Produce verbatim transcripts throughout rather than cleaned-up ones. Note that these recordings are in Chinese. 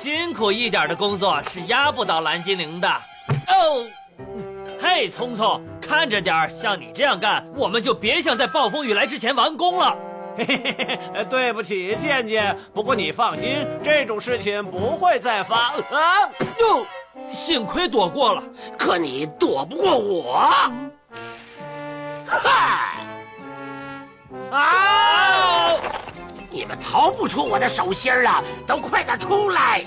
辛苦一点的工作是压不倒蓝精灵的。哦，嘿，聪聪，看着点儿，像你这样干，我们就别想在暴风雨来之前完工了。 嘿嘿嘿，对不起，健健。不过你放心，这种事情不会再发。啊！ 哟，幸亏躲过了。 可你躲不过我。哈！啊！你们逃不出我的手心了，都快点出来！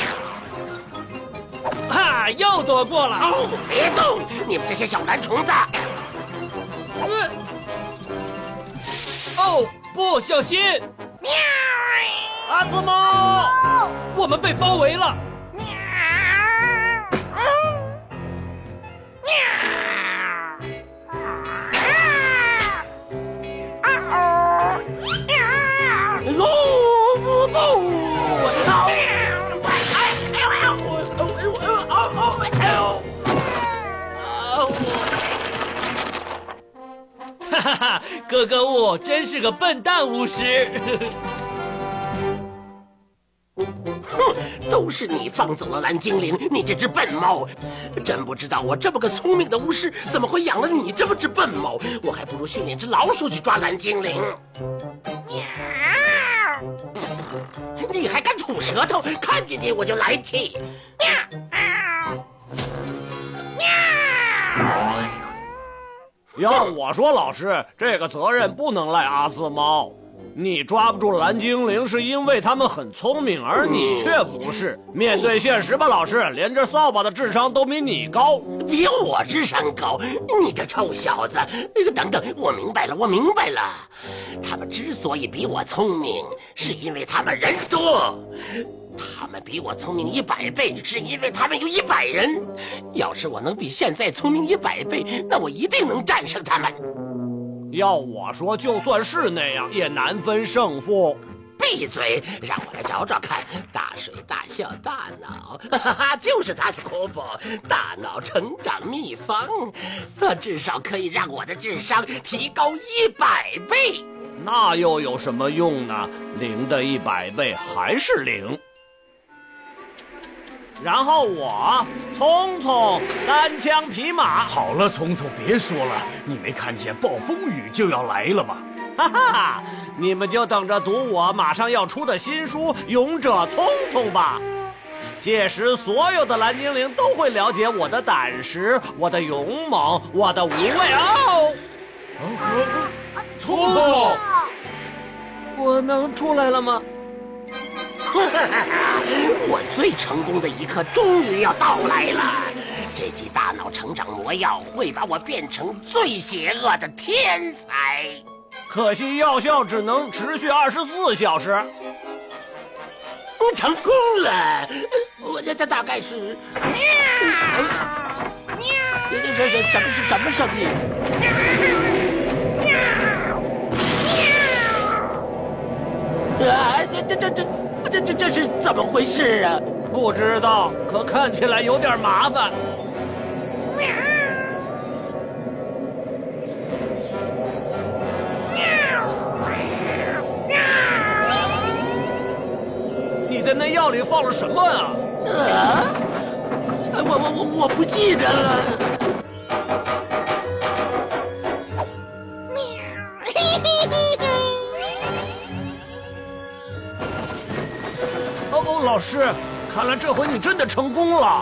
哈，又躲过了。 哦，别动！你们这些小蓝虫子！ 嗯。哦。不小心！ 喵！ 阿兹猫， 我们被包围了！ 喵！喵！啊哦！喵！不不不！哦！哎哎呦哎呦！哦哎呦哦哦哎呦！ 哈哈哈，格格巫真是个笨蛋巫师。 哼，都是你放走了蓝精灵，你这只笨猫！真不知道我这么个聪明的巫师，怎么会养了你这么只笨猫？我还不如训练只老鼠去抓蓝精灵。你还敢吐舌头？看见你我就来气！ 要我说，老师，这个责任不能赖阿兹猫。你抓不住蓝精灵是因为他们很聪明，而你却不是。面对现实吧，老师，连这扫把的智商都比你高。 比我智商高？你这臭小子！等等，我明白了，我明白了。他们之所以比我聪明，是因为他们人多。他们比我聪明一百倍，是因为他们有一百人。要是我能比现在聪明一百倍，那我一定能战胜他们。 要我说，就算是那样，也难分胜负。 闭嘴！让我来找找看，大水大笑大脑，哈哈哈，就是塔斯库珀大脑成长秘方，它至少可以让我的智商提高一百倍。 那又有什么用呢？零的一百倍还是零。然后我聪聪单枪匹马。 好了，聪聪，别说了，你没看见暴风雨就要来了吗？ 哈哈，你们就等着读我马上要出的新书《勇者聪聪》吧。届时，所有的蓝精灵都会了解我的胆识、我的勇猛、我的无畏哦。 聪聪， 我能出来了吗？ 我最成功的一刻终于要到来了！这剂大脑成长魔药会把我变成最邪恶的天才。 可惜药效只能持续二十四小时。 成功了！我这这大概是……这这这什么是什么声音？啊！这这这这。这这这是怎么回事啊？ 不知道，可看起来有点麻烦。你在那药里放了什么啊？ 啊！我我我我不记得了。 老师，看来这回你真的成功了。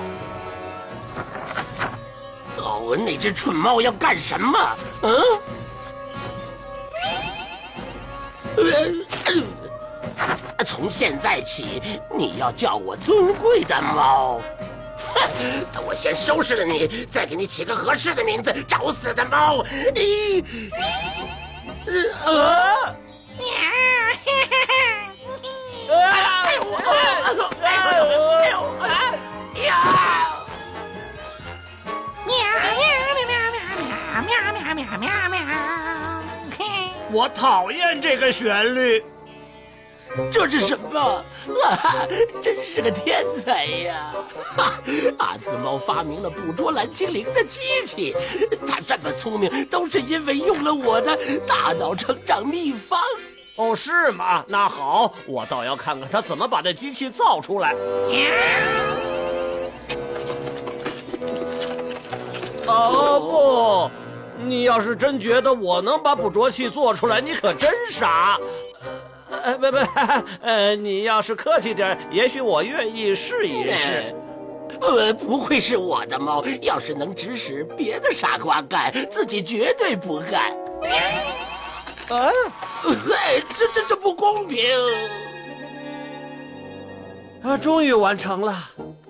哦，那只蠢猫要干什么？嗯？呃，从现在起，你要叫我尊贵的猫。哼，等我先收拾了你，再给你起个合适的名字。找死的猫！咦？呃。哎呦！哎呦！哎呦！哎呀！喵喵喵喵喵喵喵！ 我讨厌这个旋律。 这是什么？啊，真是个天才呀！阿兹猫发明了捕捉蓝精灵的机器，他这么聪明，都是因为用了我的大脑成长秘方。 哦，是吗？那好，我倒要看看他怎么把这机器造出来。哦不，你要是真觉得我能把捕捉器做出来，你可真傻。呃，不不，呃，你要是客气点，也许我愿意试一试。 呃，不会是我的猫，要是能指使别的傻瓜干，自己绝对不干。 啊， 哎，这这这不公平！ 啊，终于完成了。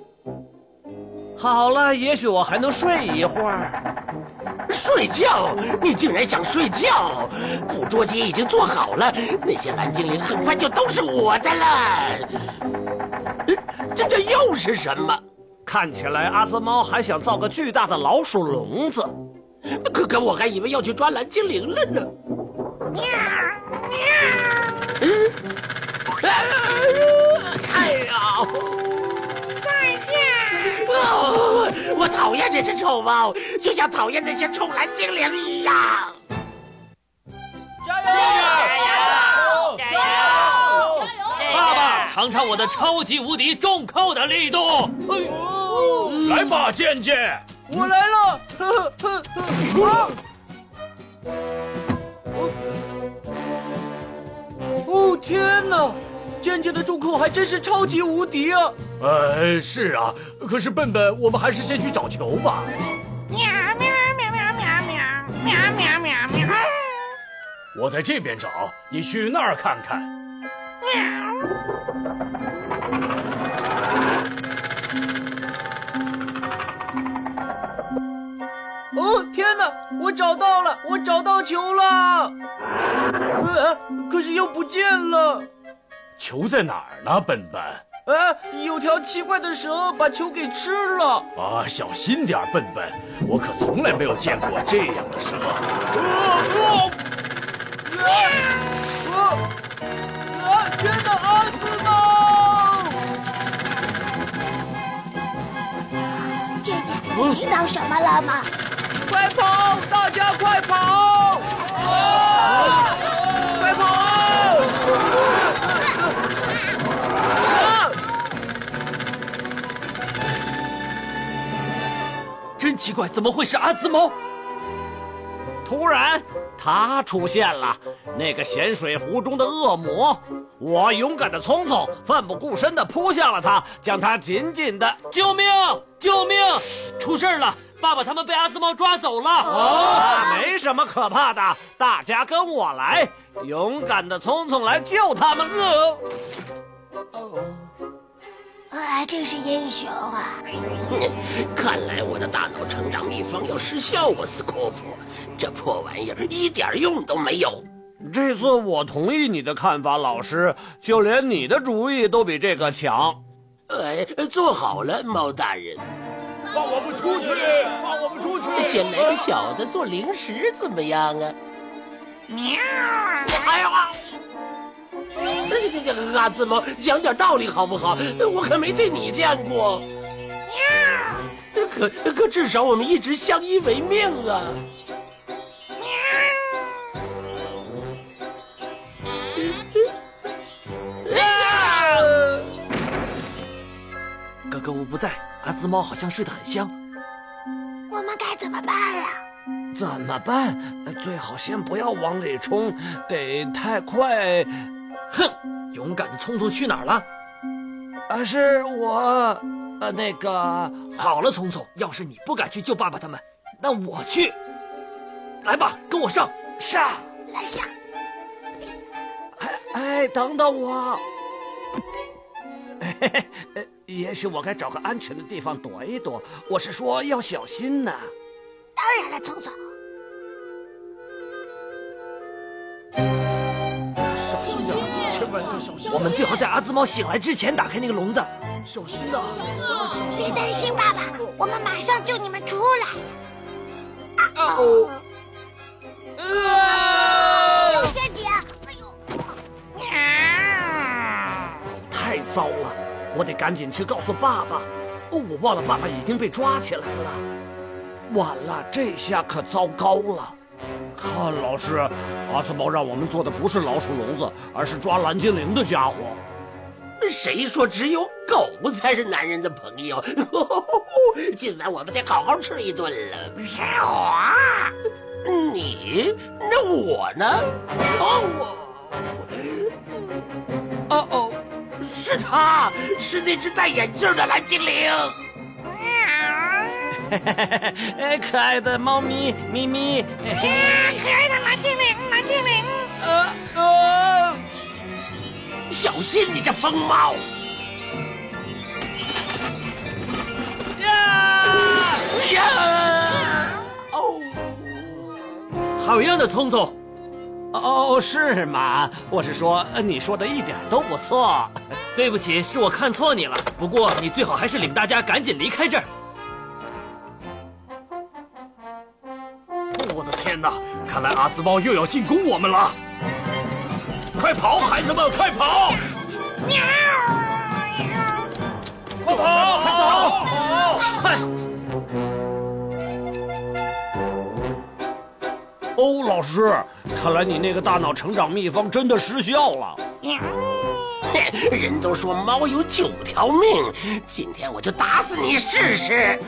好了，也许我还能睡一会儿。 睡觉？你竟然想睡觉？捕捉机已经做好了，那些蓝精灵很快就都是我的了。这这又是什么？ 看起来阿兹猫还想造个巨大的老鼠笼子。 可可我还以为要去抓蓝精灵了呢。嗯，哎呀！再见！哦，我讨厌这只臭猫，就像讨厌那些臭蓝精灵一样。 加油！加油！加油！爸爸，尝尝我的超级无敌重扣的力度！哎呦， 来吧，健健， 我来了！呵呵呵，哦天哪！健健的重扣还真是超级无敌啊！ 呃，是啊，可是笨笨，我们还是先去找球吧。 喵喵喵喵喵喵喵喵喵喵！ 我在这边找，你去那儿看看。 喵！ 哦天哪！我找到了，我找到球了！呃，可是又不见了。 球在哪儿呢，笨笨？ 呃，有条奇怪的蛇把球给吃了。 啊，小心点，笨笨！我可从来没有见过这样的蛇。啊啊！ 啊！啊！天哪，阿兹猫！ 姐姐，你听到什么了吗？ 快跑！大家快跑！啊！快跑！ 真奇怪，怎么会是阿兹猫？ 突然，他出现了，那个咸水湖中的恶魔。我勇敢的聪聪奋不顾身地扑向了他，将他紧紧的…… 救命！救命！出事了！爸爸他们被阿兹猫抓走了。 啊，没什么可怕的，大家跟我来，勇敢的聪聪来救他们。呃哦。 啊，真是英雄啊！ 看来我的大脑成长秘方要失效啊，斯库普！这破玩意儿一点用都没有。 这次我同意你的看法，老师，就连你的主意都比这个强。 哎，做好了，猫大人。 放我们出去！放我们出去！ 先来个小的做零食怎么样啊？ 喵！ 哎呀！这这这阿兹猫，讲点道理好不好？我可没对你这样过。可可至少我们一直相依为命啊！ 哥哥我不在，阿兹猫好像睡得很香。 我们该怎么办呀？ 怎么办？最好先不要往里冲，得太快。 哼，勇敢的聪聪去哪儿了？ 啊，是我，呃，那个…… 好了，聪聪，要是你不敢去救爸爸他们，那我去。来吧，跟我上，上， 来上！ 哎哎，等等我。嘿嘿，也许我该找个安全的地方躲一躲。我是说，要小心呐。 当然了，聪聪。 小心点，千万要小心！ 我们最好在阿兹猫醒来之前打开那个笼子。 小心呐！ 别担心，爸爸，我们马上救你们出来。啊哦！ 啊！ 小姐，哎呦！ 太糟了，我得赶紧去告诉爸爸。哦，我忘了，爸爸已经被抓起来了。完了，这下可糟糕了。 看，老师，阿兹猫让我们做的不是老鼠笼子，而是抓蓝精灵的家伙。 谁说只有狗才是男人的朋友？今晚我们得好好吃一顿了。 是我。 你？那我呢？哦，我……哦哦，是他，是那只戴眼镜的蓝精灵。 可爱的猫咪咪咪， 可爱的蓝精灵，蓝精灵。 呃呃，小心你这疯猫！ 呀呀！哦， 好样的，聪聪！ 哦，是吗？我是说，你说的一点都不错。 对不起，是我看错你了。不过你最好还是领大家赶紧离开这儿。 我的天哪！看来阿兹猫又要进攻我们了！快跑，孩子们，快跑！ 喵！ 快跑，快走！ 快！哦，老师，看来你那个大脑成长秘方真的失效了。 人都说猫有九条命，今天我就打死你试试！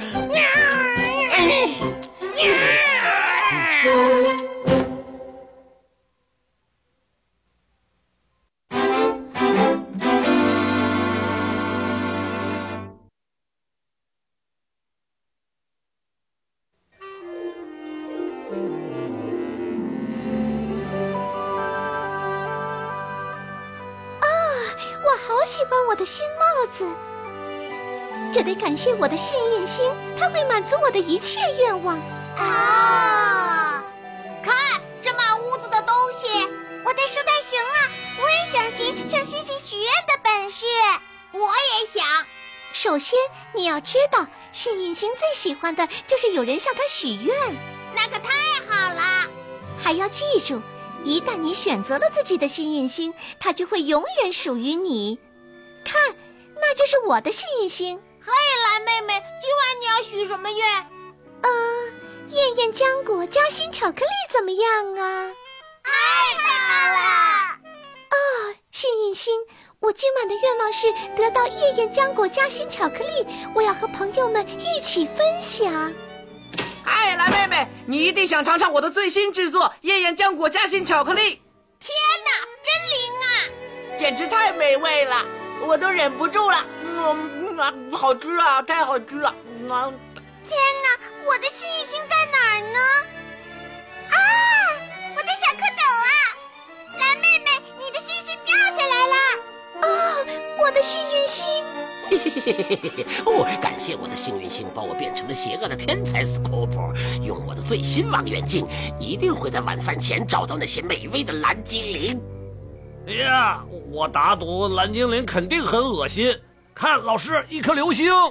我好喜欢我的新帽子，这得感谢我的幸运星，它会满足我的一切愿望。 啊！看，这满屋子的东西， 我的树袋熊啊，我也想学向星星许愿的本事。 我也想。 首先，你要知道，幸运星最喜欢的就是有人向它许愿， 那可太好了。 还要记住，一旦你选择了自己的幸运星，它就会永远属于你。看，那就是我的幸运星。 嘿，蓝妹妹，今晚你要许什么愿？ 呃，燕燕浆果夹心巧克力怎么样啊？ 太棒了！ 哦，幸运星，我今晚的愿望是得到燕燕浆果夹心巧克力，我要和朋友们一起分享。 嗨，蓝妹妹，你一定想尝尝我的最新制作——燕燕浆果夹心巧克力。 天哪，真灵啊！ 简直太美味了，我都忍不住了。嗯啊，好吃啊，太好吃了！啊， 天哪，我的幸运星在哪儿呢？啊，我的小蝌蚪啊！蓝妹妹，你的星星掉下来了。哦，我的幸运星。 嘿嘿嘿嘿嘿嘿！哦，感谢我的幸运星把我变成了邪恶的天才斯库珀。用我的最新望远镜，一定会在晚饭前找到那些美味的蓝精灵。 哎呀，我打赌蓝精灵肯定很恶心。看，老师，一颗流星。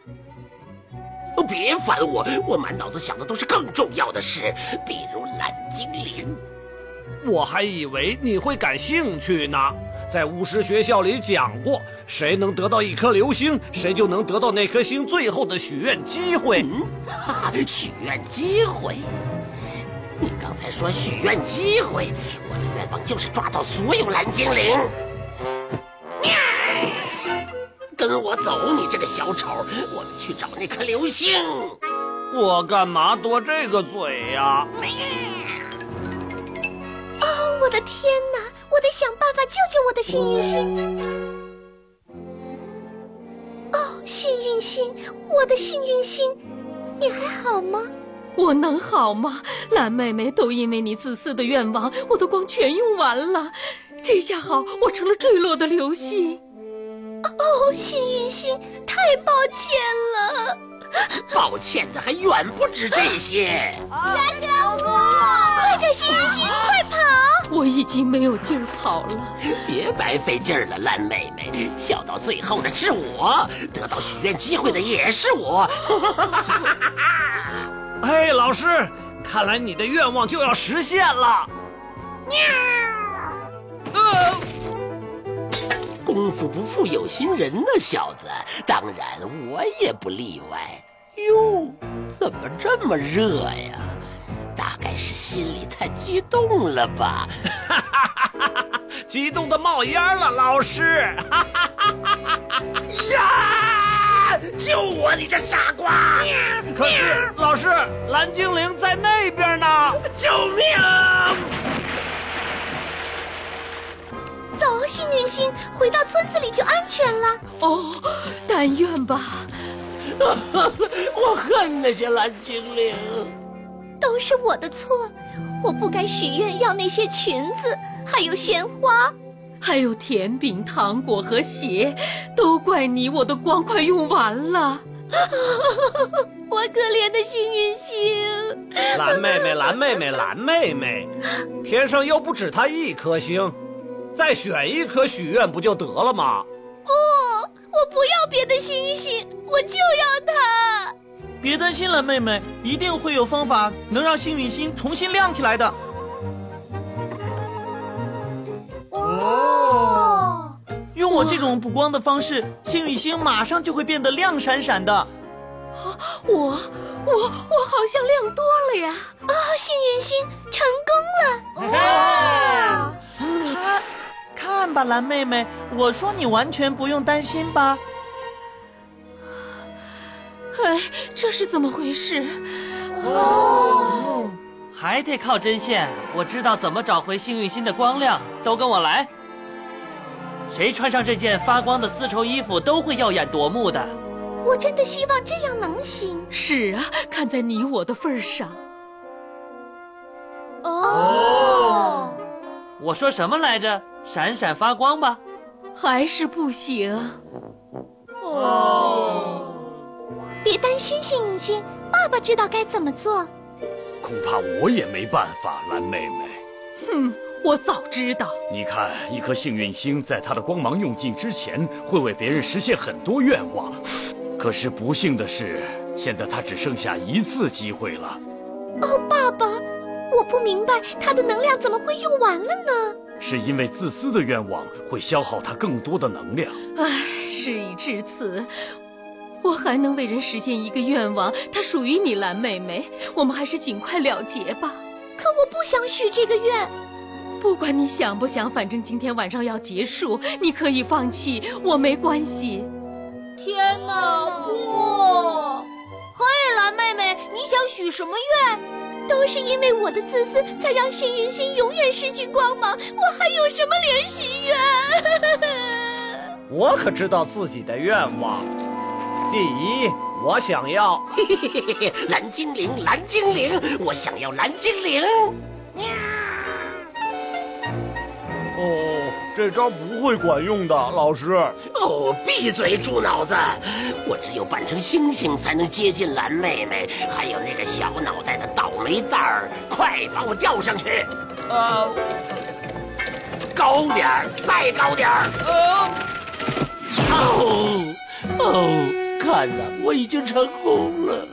别烦我，我满脑子想的都是更重要的事，比如蓝精灵。 我还以为你会感兴趣呢。在巫师学校里讲过，谁能得到一颗流星，谁就能得到那颗星最后的许愿机会。 嗯，哈哈，许愿机会。你刚才说许愿机会，我的愿望就是抓到所有蓝精灵。跟我走，你这个小丑！我们去找那颗流星。 我干嘛多这个嘴呀？ 哦，我的天哪！我得想办法救救我的幸运星。哦，幸运星，我的幸运星，你还好吗？ 我能好吗？蓝妹妹，都因为你自私的愿望，我的光全用完了。这下好，我成了坠落的流星。 哦，幸运星，太抱歉了。 抱歉的还远不止这些。 原谅我！ 快点，幸运星，快跑！ 我已经没有劲儿跑了。 别白费劲儿了，蓝妹妹。笑到最后的是我，得到许愿机会的也是我。 哎，老师，看来你的愿望就要实现了。 喵！ 呃功夫不负有心人呢，小子。当然，我也不例外。哟，怎么这么热呀？大概是心里太激动了吧？ 激动的冒烟了，老师！ 呀！救我，你这傻瓜！ 可是，老师，蓝精灵在那边呢！ 救命！ 走，幸运星，回到村子里就安全了。 哦，但愿吧。 我恨那些蓝精灵， 都是我的错，我不该许愿要那些裙子，还有鲜花， 还有甜饼、糖果和鞋，都怪你，我的光快用完了。 我可怜的幸运星。 蓝妹妹，蓝妹妹，蓝妹妹，天上又不止她一颗星，再选一颗许愿不就得了吗？ 不，我不要别的星星，我就要它。 别担心了，妹妹，一定会有方法能让幸运星重新亮起来的。 哦， 用我这种补光的方式，幸运星马上就会变得亮闪闪的。 我我我好像亮多了呀！ 啊、哦，幸运星成功了！哇！ 看，看吧，蓝妹妹，我说你完全不用担心吧。 哎，这是怎么回事？ 哦，还得靠针线。我知道怎么找回幸运星的光亮，都跟我来。谁穿上这件发光的丝绸衣服，都会耀眼夺目的。 我真的希望这样能行。 是啊，看在你我的份上。 哦， 我说什么来着？闪闪发光吧？ 还是不行。 哦，别担心，幸运星，爸爸知道该怎么做。 恐怕我也没办法，蓝妹妹。 哼，我早知道。 你看，一颗幸运星在它的光芒用尽之前，会为别人实现很多愿望。可是不幸的是，现在它只剩下一次机会了。 哦，爸爸，我不明白它的能量怎么会用完了呢？ 是因为自私的愿望会消耗它更多的能量。 唉，事已至此，我还能为人实现一个愿望，它属于你，蓝妹妹。我们还是尽快了结吧。 可我不想许这个愿。 不管你想不想，反正今天晚上要结束，你可以放弃，我没关系。 天哪，不！嘿，蓝妹妹，你想许什么愿？ 都是因为我的自私，才让幸运星永远失去光芒。我还有什么脸许愿？ 我可知道自己的愿望。第一，我想要嘿嘿嘿嘿嘿，蓝精灵，蓝精灵，我想要蓝精灵。 哦，这招不会管用的，老师。 哦，闭嘴，猪脑子！我只有扮成星星才能接近蓝妹妹，还有那个小脑袋的倒霉蛋儿，快把我吊上去！ 呃， 高点儿，再高点儿！ 呃， 哦哦，看呐，我已经成功了。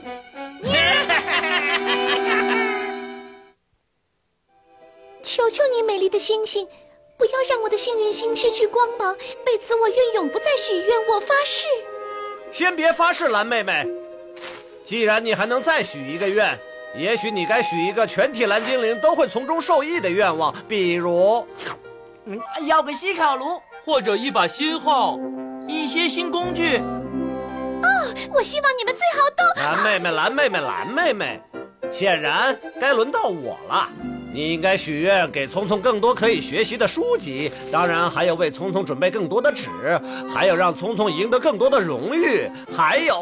求求你，美丽的星星，不要让我的幸运星失去光芒。为此，我愿永不再许愿，我发誓。 先别发誓，蓝妹妹。既然你还能再许一个愿，也许你该许一个全体蓝精灵都会从中受益的愿望，比如， 嗯，要个吸烤炉， 或者一把新号， 一些新工具。 哦，我希望你们最好都…… 蓝妹妹，蓝妹妹，蓝妹妹，显然该轮到我了。你应该许愿给聪聪更多可以学习的书籍，当然还有为聪聪准备更多的纸，还有让聪聪赢得更多的荣誉，还有，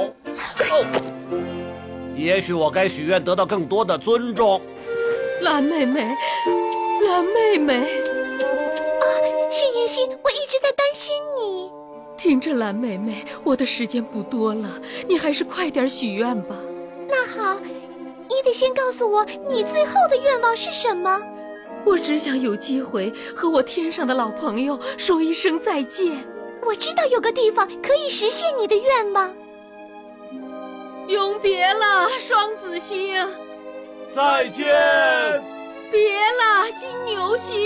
哦，也许我该许愿得到更多的尊重。 蓝妹妹，蓝妹妹， 啊，幸运星，我一直在担心你。 听着，蓝妹妹，我的时间不多了，你还是快点许愿吧。 那好。你得先告诉我，你最后的愿望是什么？ 我只想有机会和我天上的老朋友说一声再见。 我知道有个地方可以实现你的愿望。 永别了，双子星。 再见。 别了，金牛星。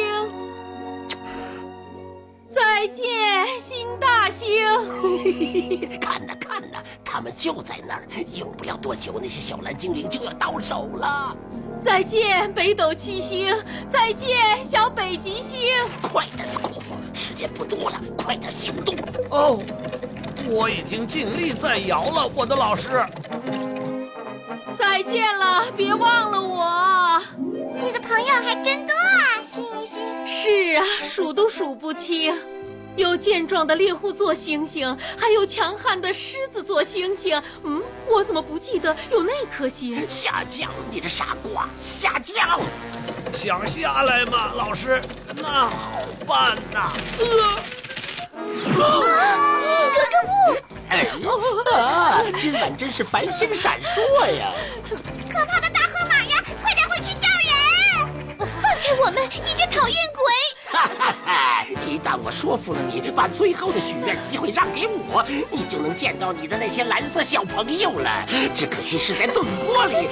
再见，新大星。 看呐看呐，他们就在那儿，用不了多久，那些小蓝精灵就要到手了。 再见，北斗七星！再见，小北极星！ 快点，斯库普，时间不多了，快点行动！ 哦，我已经尽力在摇了，我的老师。 再见了，别忘了我。 你的朋友还真多啊，幸运星。 是啊，数都数不清。有健壮的猎户座猩猩，还有强悍的狮子座猩猩。嗯，我怎么不记得有那颗星？ 下降，你这傻瓜！下降！ 想下来吗，老师？那好办呐。呃啊，格格巫！ 哎啊，今晚真是繁星闪烁呀！ 可怕的大河马呀，快点回去叫人！放开我们，你这讨厌鬼！ 哈哈哈！一旦我说服了你，把最后的许愿机会让给我，你就能见到你的那些蓝色小朋友了。只可惜是在顿锅里。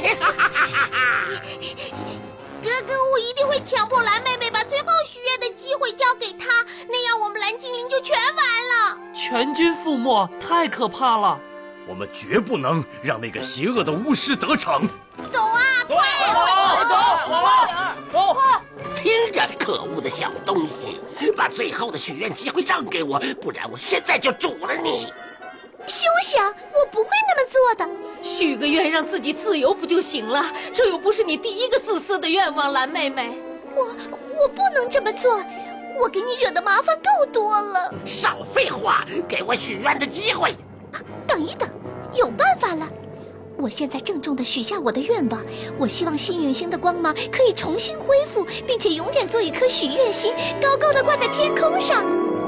格格巫一定会强迫蓝妹妹把最后许愿的机会交给她，那样我们蓝精灵就全完了。 全军覆没，太可怕了！ 我们绝不能让那个邪恶的巫师得逞。 走啊， 走走走走！ 听着，可恶的小东西，把最后的许愿机会让给我，不然我现在就煮了你！ 休想，我不会那么做的。 许个愿让自己自由不就行了？这又不是你第一个自私的愿望，蓝妹妹。 我我不能这么做，我给你惹的麻烦够多了。 少废话，给我许愿的机会。 啊，等一等，有办法了。我现在郑重地许下我的愿望，我希望幸运星的光芒可以重新恢复，并且永远做一颗许愿星，高高的挂在天空上。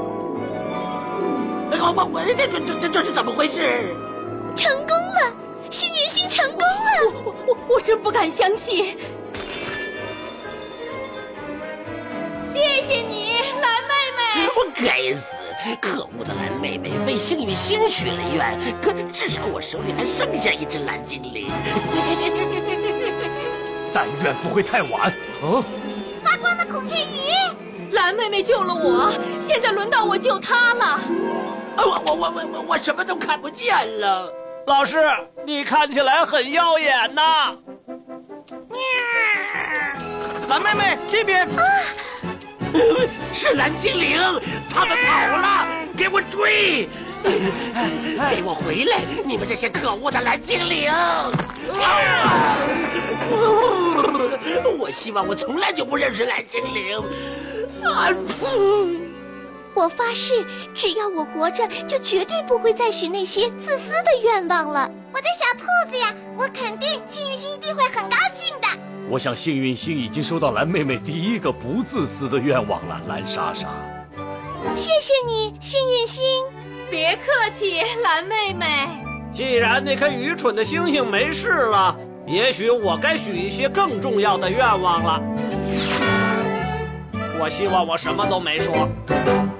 好吧，我这这这这是怎么回事？ 成功了，幸运星成功了！ 我我我真不敢相信！谢谢你，蓝妹妹。 我该死！可恶的蓝妹妹为幸运星许了愿，可至少我手里还剩下一只蓝精灵。 但愿不会太晚。哦， 发光的孔雀鱼， 蓝妹妹救了我，现在轮到我救她了。 我我我我我我什么都看不见了。 老师，你看起来很耀眼呐。 蓝妹妹这边。 啊！ 是蓝精灵，他们跑了，给我追！给我回来，你们这些可恶的蓝精灵！啊！我希望我从来就不认识蓝精灵。啊！ 我发誓，只要我活着，就绝对不会再许那些自私的愿望了。我的小兔子呀，我肯定幸运星一定会很高兴的。 我想幸运星已经收到蓝妹妹第一个不自私的愿望了，蓝莎莎。 谢谢你，幸运星。 别客气，蓝妹妹。 既然那颗愚蠢的星星没事了，也许我该许一些更重要的愿望了。我希望我什么都没说。